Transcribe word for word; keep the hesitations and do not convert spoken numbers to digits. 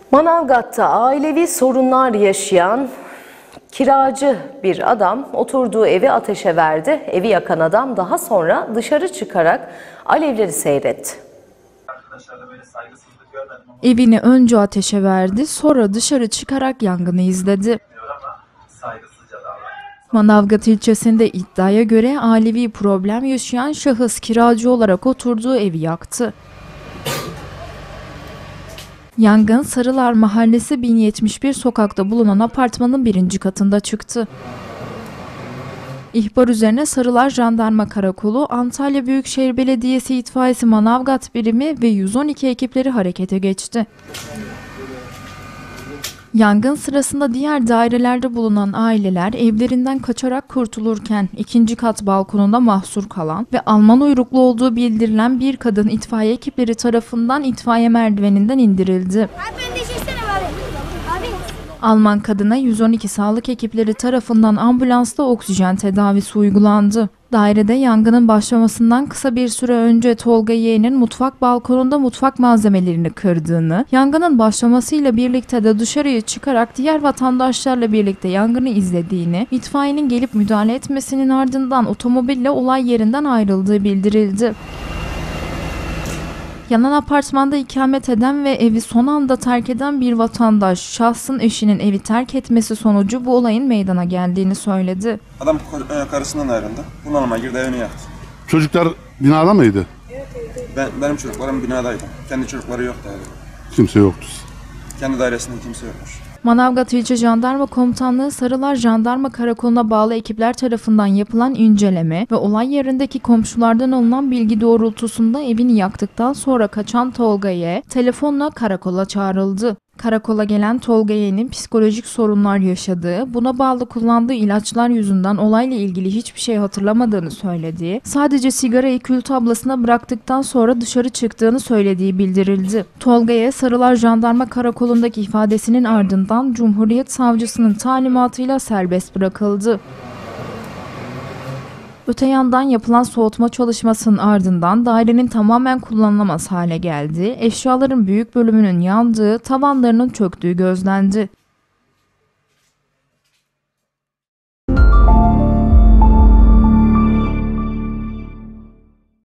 Manavgat'ta ailevi sorunlar yaşayan kiracı bir adam oturduğu evi ateşe verdi. Evi yakan adam daha sonra dışarı çıkarak alevleri seyretti. Evini önce ateşe verdi, sonra dışarı çıkarak yangını izledi. Manavgat ilçesinde iddiaya göre ailevi problem yaşayan şahıs kiracı olarak oturduğu evi yaktı. Yangın Sarılar Mahallesi bin yetmiş bir sokakta bulunan apartmanın birinci katında çıktı. İhbar üzerine Sarılar Jandarma Karakolu, Antalya Büyükşehir Belediyesi İtfaiyesi Manavgat Birimi ve yüz on iki ekipleri harekete geçti. Yangın sırasında diğer dairelerde bulunan aileler evlerinden kaçarak kurtulurken ikinci kat balkonunda mahsur kalan ve Alman uyruklu olduğu bildirilen bir kadın itfaiye ekipleri tarafından itfaiye merdiveninden indirildi. Alman kadına yüz on iki sağlık ekipleri tarafından ambulansla oksijen tedavisi uygulandı. Dairede yangının başlamasından kısa bir süre önce Tolga Y'nin mutfak balkonunda mutfak malzemelerini kırdığını, yangının başlamasıyla birlikte de dışarıya çıkarak diğer vatandaşlarla birlikte yangını izlediğini, itfaiyenin gelip müdahale etmesinin ardından otomobille olay yerinden ayrıldığı bildirildi. Yanan apartmanda ikamet eden ve evi son anda terk eden bir vatandaş, şahsın eşinin evi terk etmesi sonucu bu olayın meydana geldiğini söyledi. Adam karısından ayrıldı. Bunalıma girdi, evini yaktı. Çocuklar binada mıydı? Ben, benim çocuklarım binadaydı. Kendi çocukları yoktu evde. Kimse yoktu. Kendi dairesinde kimse yokmuş. Manavgat İlçe Jandarma Komutanlığı Sarılar Jandarma Karakolu'na bağlı ekipler tarafından yapılan inceleme ve olay yerindeki komşulardan alınan bilgi doğrultusunda evini yaktıktan sonra kaçan Tolga Y telefonla karakola çağrıldı. Karakola gelen Tolga Y'nin psikolojik sorunlar yaşadığı, buna bağlı kullandığı ilaçlar yüzünden olayla ilgili hiçbir şey hatırlamadığını söylediği, sadece sigarayı kül tablasına bıraktıktan sonra dışarı çıktığını söylediği bildirildi. Tolga Y, Sarılar Jandarma Karakolu'ndaki ifadesinin ardından Cumhuriyet Savcısının talimatıyla serbest bırakıldı. Öte yandan yapılan soğutma çalışmasının ardından dairenin tamamen kullanılamaz hale geldi, eşyaların büyük bölümünün yandığı, tavanlarının çöktüğü gözlendi.